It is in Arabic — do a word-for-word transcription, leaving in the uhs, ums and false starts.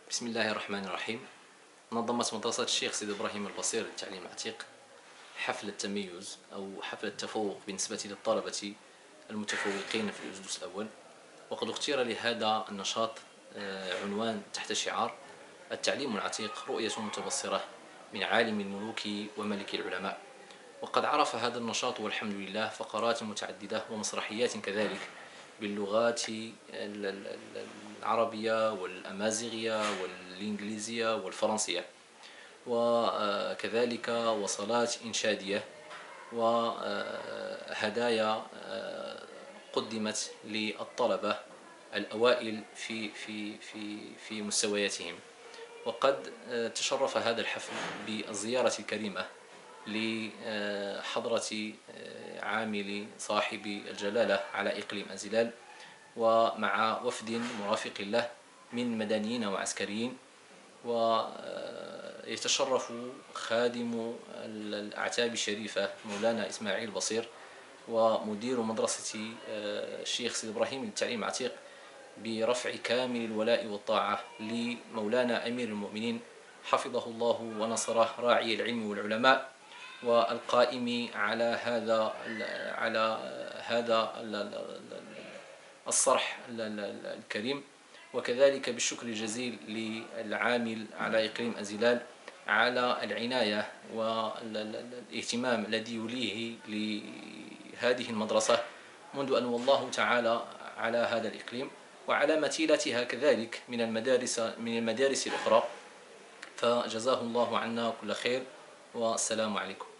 بسم الله الرحمن الرحيم. نظمت مدرسة الشيخ سيد إبراهيم البصير للتعليم العتيق حفل التميز أو حفل التفوق بالنسبة للطلبة المتفوقين في الجزء الأول، وقد اختير لهذا النشاط عنوان تحت شعار التعليم العتيق رؤية متبصرة من عالم الملوك وملك العلماء. وقد عرف هذا النشاط والحمد لله فقرات متعددة ومسرحيات كذلك باللغات العربية والأمازيغية والإنجليزية والفرنسية، وكذلك وصلات إنشادية وهدايا قدمت للطلبة الأوائل في في في في مستوياتهم. وقد تشرف هذا الحفل بالزيارة الكريمة لحضرة عامل صاحب الجلالة على إقليم أنزلال، ومع وفد مرافق له من مدنيين وعسكريين. ويتشرف خادم الأعتاب الشريفة مولانا إسماعيل بصير ومدير مدرسة الشيخ سيد إبراهيم للتعليم العتيق برفع كامل الولاء والطاعة لمولانا أمير المؤمنين حفظه الله ونصره راعي العلم والعلماء والقائم على هذا على هذا الصرح الكريم، وكذلك بالشكر الجزيل للعامل على إقليم أنزلال على العناية والاهتمام الذي يوليه لهذه المدرسة منذ أن والله تعالى على هذا الإقليم وعلى مثيلتها كذلك من المدارس من المدارس الأخرى. فجزاه الله عنا كل خير، والسلام عليكم.